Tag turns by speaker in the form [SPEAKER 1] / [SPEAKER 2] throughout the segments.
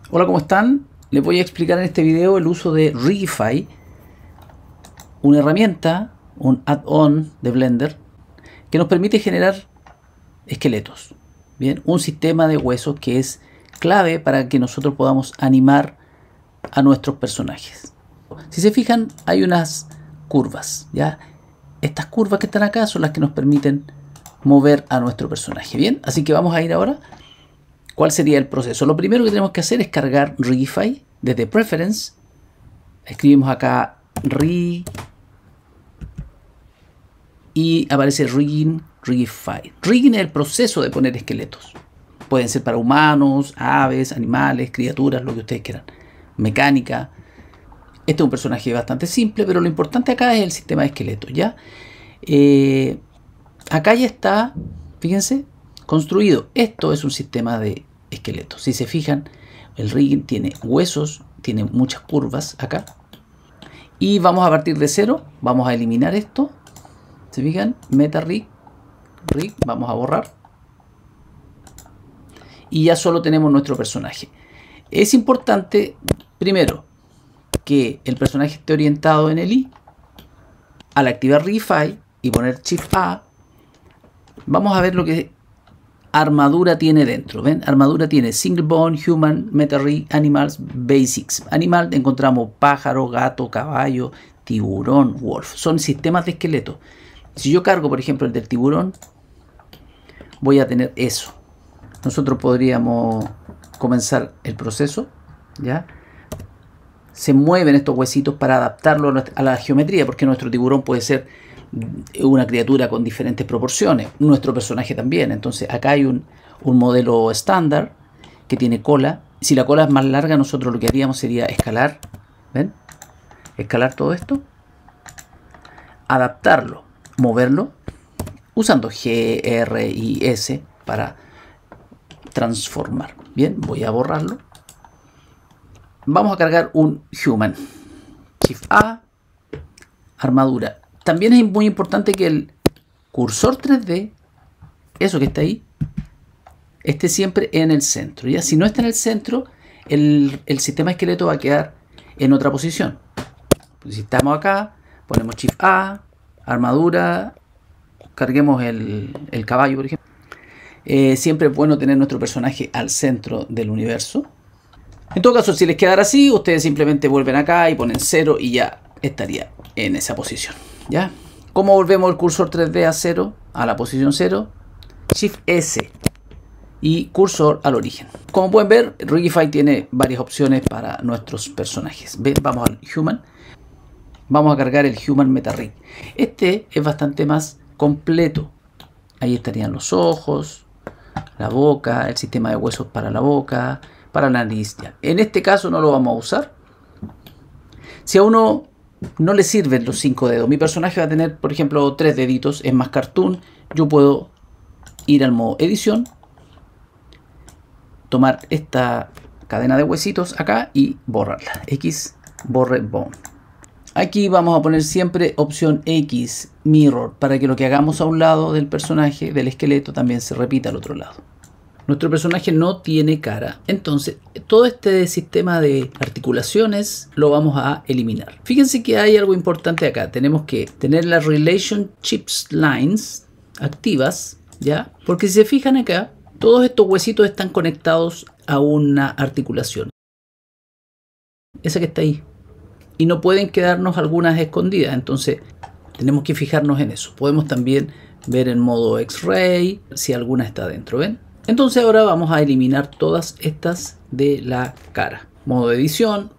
[SPEAKER 1] Hola, ¿cómo están? Les voy a explicar en este video el uso de Rigify, una herramienta, un add-on de Blender que nos permite generar esqueletos. Bien, un sistema de huesos que es clave para que nosotros podamos animar a nuestros personajes. Si se fijan, hay unas curvas, ¿ya? Estas curvas que están acá son las que nos permiten mover a nuestro personaje. Bien, así que vamos a ir ahora. ¿Cuál sería el proceso? Lo primero que tenemos que hacer es cargar Rigify desde Preference. Escribimos acá Rig y aparece Rigging, Rigify. Rigging es el proceso de poner esqueletos. Pueden ser para humanos, aves, animales, criaturas, lo que ustedes quieran. Mecánica. Este es un personaje bastante simple, pero lo importante acá es el sistema de esqueletos, ¿ya? Acá ya está, fíjense, construido. Esto es un sistema de esqueletos. Si se fijan, el rigging tiene huesos, tiene muchas curvas acá. Y vamos a partir de cero. Vamos a eliminar esto. ¿Se fijan? Meta rig. Vamos a borrar. Y ya solo tenemos nuestro personaje. Es importante, primero, que el personaje esté orientado en el I. Al activar Rigify y poner Shift A, vamos a ver lo que armadura tiene dentro. ¿Ven? Armadura tiene Single Bone, Human, Meta Rig, Animals, Basics. Animal encontramos pájaro, gato, caballo, tiburón, wolf. Son sistemas de esqueleto. Si yo cargo, por ejemplo, el del tiburón, voy a tener eso. Nosotros podríamos comenzar el proceso, ¿ya? Se mueven estos huesitos para adaptarlo a la geometría, porque nuestro tiburón puede ser una criatura con diferentes proporciones, nuestro personaje también. Entonces acá hay un modelo estándar que tiene cola. Si la cola es más larga, nosotros lo que haríamos sería escalar, ¿ven? Escalar todo esto, adaptarlo, moverlo, usando G, R y S para transformar. Bien, voy a borrarlo. Vamos a cargar un Human. Shift A, armadura. También es muy importante que el cursor 3D, eso que está ahí, esté siempre en el centro. ¿Ya? Si no está en el centro, el sistema esqueleto va a quedar en otra posición. Si estamos acá, ponemos Shift A, armadura, carguemos el caballo, por ejemplo. Siempre es bueno tener nuestro personaje al centro del universo. En todo caso, si les quedara así, ustedes simplemente vuelven acá y ponen 0 y ya estaría en esa posición. ¿Ya? ¿Cómo volvemos el cursor 3D a 0? A la posición 0. Shift S y cursor al origen. Como pueden ver, Rigify tiene varias opciones para nuestros personajes. ¿Ven? Vamos al Human. Vamos a cargar el Human Meta Rig. Este es bastante más completo. Ahí estarían los ojos, la boca, el sistema de huesos para la boca, para la nariz. Ya. En este caso no lo vamos a usar. Si a uno no le sirven los 5 dedos, mi personaje va a tener, por ejemplo, 3 deditos, es más cartoon, yo puedo ir al modo edición, tomar esta cadena de huesitos acá y borrarla. X, borre bone. Aquí vamos a poner siempre opción X, mirror, para que lo que hagamos a un lado del personaje, del esqueleto, también se repita al otro lado. Nuestro personaje no tiene cara, entonces todo este sistema de articulaciones lo vamos a eliminar. Fíjense que hay algo importante acá. Tenemos que tener las relationships lines activas, ¿ya? Porque si se fijan acá, todos estos huesitos están conectados a una articulación. Esa que está ahí. Y no pueden quedarnos algunas escondidas, entonces tenemos que fijarnos en eso. Podemos también ver en modo X-Ray si alguna está dentro, ¿ven? Entonces ahora vamos a eliminar todas estas de la cara. Modo edición.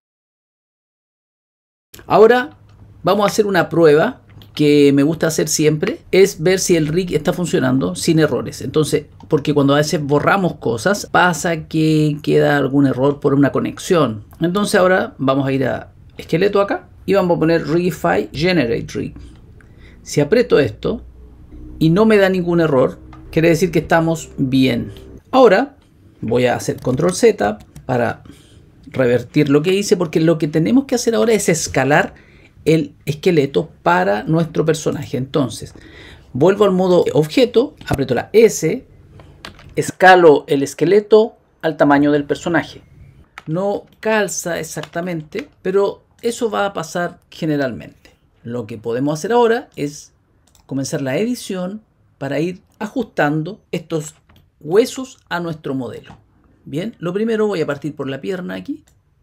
[SPEAKER 1] Ahora vamos a hacer una prueba que me gusta hacer siempre. Es ver si el rig está funcionando sin errores. Entonces, porque cuando a veces borramos cosas, pasa que queda algún error por una conexión. Entonces ahora vamos a ir a esqueleto acá y vamos a poner Rigify Generate Rig. Si aprieto esto y no me da ningún error, quiere decir que estamos bien. Ahora voy a hacer Control Z para revertir lo que hice, porque lo que tenemos que hacer ahora es escalar el esqueleto para nuestro personaje. Entonces vuelvo al modo objeto, aprieto la S, escalo el esqueleto al tamaño del personaje. no calza exactamente, pero eso va a pasar generalmente. Lo que podemos hacer ahora es comenzar la edición para ir ajustando estos huesos a nuestro modelo. Bien, lo primero voy a partir por la pierna aquí.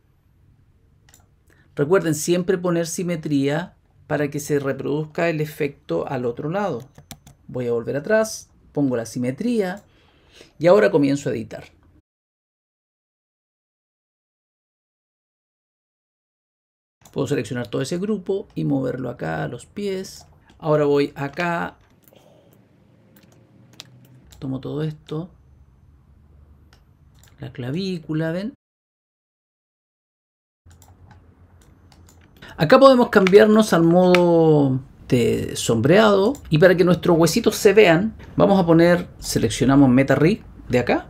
[SPEAKER 1] Recuerden siempre poner simetría para que se reproduzca el efecto al otro lado. Voy a volver atrás, pongo la simetría y ahora comienzo a editar. Puedo seleccionar todo ese grupo y moverlo acá a los pies. Ahora voy acá, tomo todo esto, la clavícula, ¿ven? Acá podemos cambiarnos al modo de sombreado y para que nuestros huesitos se vean, vamos a poner, seleccionamos Meta Rig de acá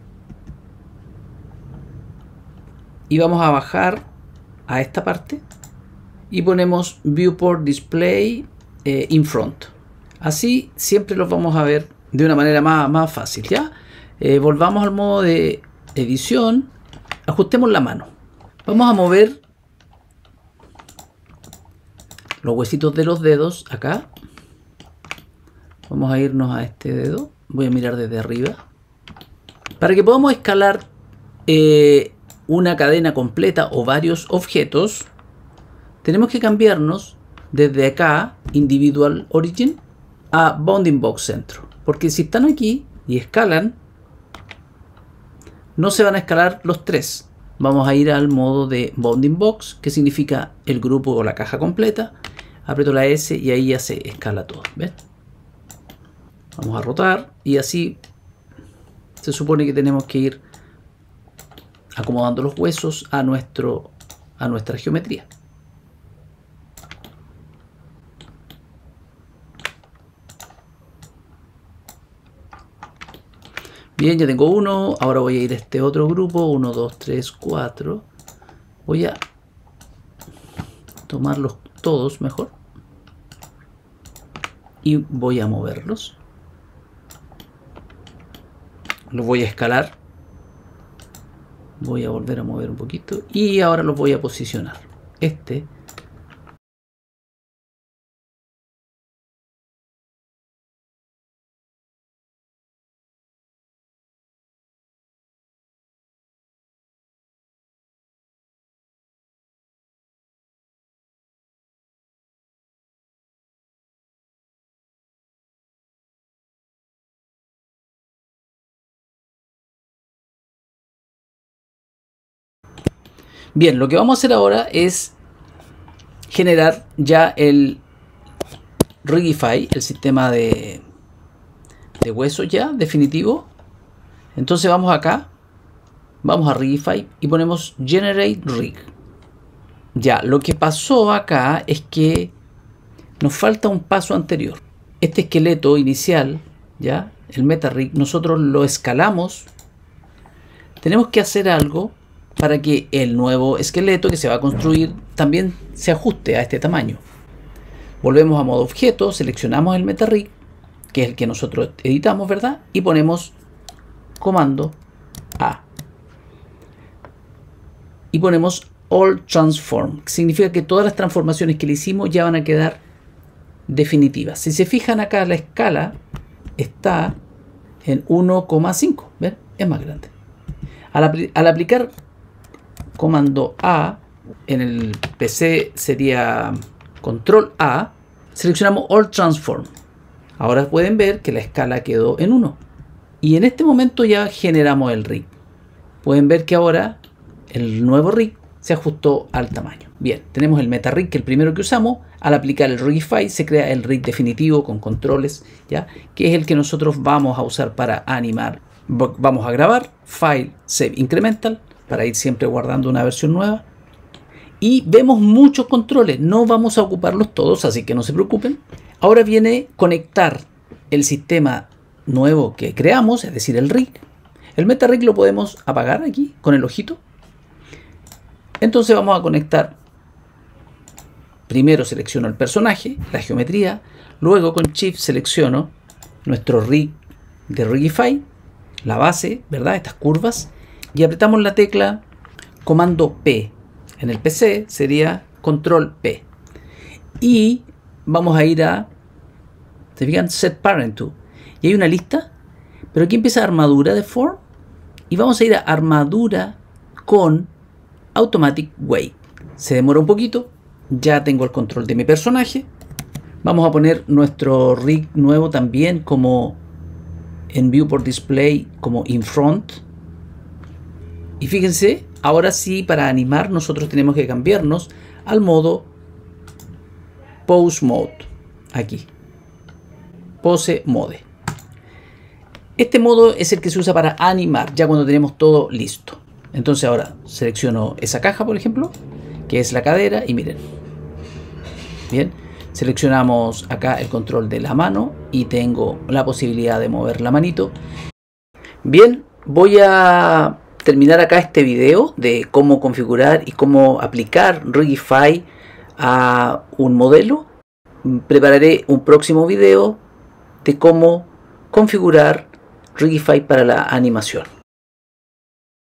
[SPEAKER 1] y vamos a bajar a esta parte y ponemos Viewport Display in Front. Así siempre los vamos a ver de una manera más fácil, ¿ya? Volvamos al modo de edición, ajustemos la mano. Vamos a mover los huesitos de los dedos acá. Vamos a irnos a este dedo. Voy a mirar desde arriba. Para que podamos escalar una cadena completa o varios objetos, tenemos que cambiarnos desde acá, Individual Origin, a Bounding Box Centro. Porque si están aquí y escalan, no se van a escalar los tres. Vamos a ir al modo de Bounding Box, que significa el grupo o la caja completa. Aprieto la S y ahí ya se escala todo. ¿Ves? Vamos a rotar y así se supone que tenemos que ir acomodando los huesos a nuestra geometría. Bien, ya tengo uno. Ahora voy a ir a este otro grupo. 1, 2, 3, 4. Voy a tomarlos todos mejor. Y voy a moverlos. Los voy a escalar. Voy a volver a mover un poquito. Y ahora los voy a posicionar. Bien, lo que vamos a hacer ahora es generar ya el Rigify, el sistema de huesos ya definitivo. Entonces vamos acá, vamos a Rigify y ponemos Generate Rig. Ya, lo que pasó acá es que nos falta un paso anterior. Este esqueleto inicial, ya, el Meta Rig, nosotros lo escalamos. Tenemos que hacer algo para que el nuevo esqueleto que se va a construir también se ajuste a este tamaño. Volvemos a modo objeto, seleccionamos el Meta Rig, que es el que nosotros editamos, ¿verdad? Y ponemos comando A. Y ponemos All Transform, que significa que todas las transformaciones que le hicimos ya van a quedar definitivas. Si se fijan acá, la escala está en 1,5, ¿ven? Es más grande. Al aplicar comando A, en el PC sería control A, seleccionamos All Transform. Ahora pueden ver que la escala quedó en 1. Y en este momento ya generamos el rig. Pueden ver que ahora el nuevo rig se ajustó al tamaño. Bien, tenemos el Meta Rig, que es el primero que usamos. Al aplicar el Rigify se crea el rig definitivo con controles, ¿ya? Que es el que nosotros vamos a usar para animar. Vamos a grabar, File, Save Incremental, para ir siempre guardando una versión nueva. Y vemos muchos controles, no vamos a ocuparlos todos, así que no se preocupen. Ahora viene conectar el sistema nuevo que creamos, es decir, el rig. El Meta Rig lo podemos apagar aquí con el ojito. Entonces vamos a conectar. Primero selecciono el personaje, la geometría. Luego con Shift selecciono nuestro rig de Rigify, la base, ¿verdad? Estas curvas. Y apretamos la tecla comando P. En el PC sería control P. Y vamos a ir a, ¿se fijan? Set parent to. Y hay una lista, pero aquí empieza armadura de form. Y vamos a ir a armadura con automatic weight. Se demora un poquito. Ya tengo el control de mi personaje. Vamos a poner nuestro rig nuevo también como en viewport display, como in front. Y fíjense, ahora sí, para animar nosotros tenemos que cambiarnos al modo pose mode. Aquí, pose mode. Este modo es el que se usa para animar ya cuando tenemos todo listo. Entonces ahora selecciono esa caja, por ejemplo, que es la cadera, y miren. Bien, seleccionamos acá el control de la mano y tengo la posibilidad de mover la manito. Bien, voy a terminar acá este video de cómo configurar y cómo aplicar Rigify a un modelo. Prepararé un próximo video de cómo configurar Rigify para la animación.